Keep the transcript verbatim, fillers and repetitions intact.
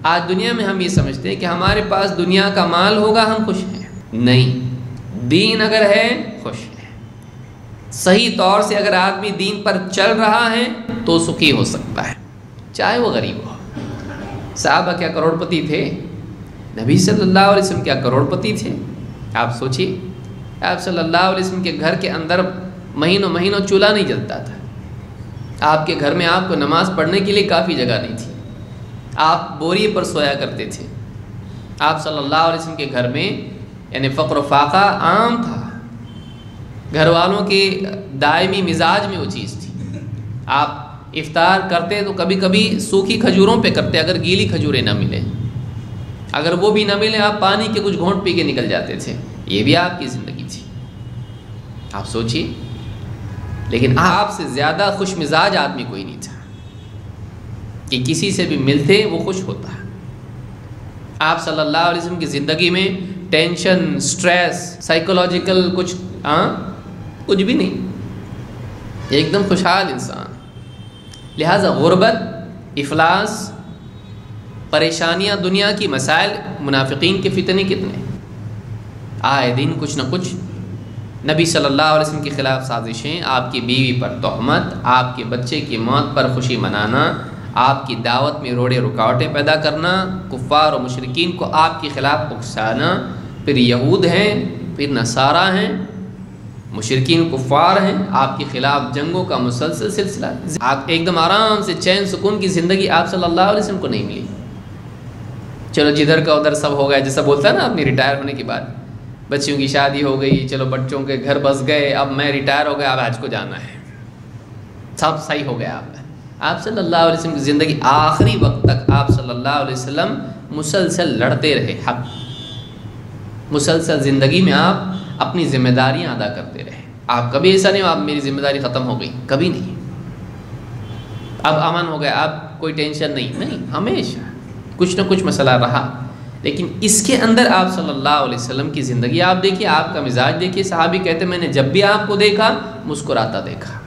آج دنیا میں ہم یہ سمجھتے ہیں کہ ہمارے پاس دنیا کا مال ہوگا ہم خوش ہیں، نہیں، دین اگر ہے خوش ہے۔ صحیح طور سے اگر آدمی دین پر چل رہا ہے تو سکھی ہو سکتا ہے، چاہے وہ غریب ہو۔ صحابہ کیا کروڑ پتی تھے؟ نبی صلی اللہ علیہ وسلم کیا کروڑ پتی تھے؟ آپ سوچیے، آپ صلی اللہ علیہ وسلم کے گھر کے اندر مہینوں مہینوں چولہا نہیں جلتا تھا، آپ کے گھر میں آپ کو نماز پڑھنے کے لیے کافی جگہ نہیں تھی، آپ بوریے پر سویا کرتے تھے۔ آپ صلی اللہ علیہ وسلم کے گھر میں یعنی فقر و فاقہ عام تھا، گھر والوں کے دائمی مزاج میں وہ چیز تھی۔ آپ افطار کرتے تو کبھی کبھی سوکھی کھجوروں پہ کرتے، اگر گیلی کھجوریں نہ ملے، اگر وہ بھی نہ ملے آپ پانی کے کچھ گھونٹ پی کے نکل جاتے تھے۔ یہ بھی آپ کی زندگی تھی، آپ سوچیے۔ لیکن آپ سے زیادہ خوش مزاج آدمی کوئی نہیں تھا کہ کسی سے بھی ملتے وہ خوش ہوتا ہے۔ آپ صلی اللہ علیہ وسلم کی زندگی میں ٹینشن، سٹریس، سائیکولوجیکل کچھ ہاں کچھ بھی نہیں، ایک دم خوشحال انسان۔ لہٰذا غربت، افلاس، پریشانیاں، دنیا کی مسائل، منافقین کے فتنے کتنے، آئے دن کچھ نہ کچھ، نبی صلی اللہ علیہ وسلم کے خلاف سازشیں، آپ کی بیوی پر تہمت، آپ کے بچے کی موت پر خوشی منانا، آپ کی دعوت میں روڑے رکاوٹیں پیدا کرنا، کفار و مشرکین کو آپ کے خلاف اکسانا، پھر یہود ہیں، پھر نصارہ ہیں، مشرکین کفار ہیں، آپ کے خلاف جنگوں کا مسلسل سلسلہ۔ آپ ایک دم آرام سے چین سکون کی زندگی آپ صلی اللہ علیہ وسلم کو نہیں ملی۔ چلو جدھر کا ادھر سب ہو گیا، جیسا بولتا ہے نا اپنی ریٹائر ہونے کے بعد، بچیوں کی شادی ہو گئی، چلو بچوں کے گھر بس گئے، اب میں ریٹائر ہو گیا، اب حج کو جانا ہے، سب صحیح ہو گیا۔ آپ آپ صلی اللہ علیہ وسلم کی زندگی آخری وقت تک آپ صلی اللہ علیہ وسلم مسلسل لڑتے رہے حق، مسلسل زندگی میں آپ اپنی ذمہ داریاں ادا کرتے رہے۔ آپ کبھی ایسا نہیں ہو آپ میری ذمہ داری ختم ہو گئی، کبھی نہیں، اب امن ہو گیا، اب کوئی ٹینشن نہیں، نہیں، ہمیشہ کچھ نہ کچھ مسئلہ رہا۔ لیکن اس کے اندر آپ صلی اللہ علیہ وسلم کی زندگی آپ دیکھیے، آپ کا مزاج دیکھیے۔ صحابی کہتے میں نے جب بھی آپ کو دیکھا مسکراتا دیکھا،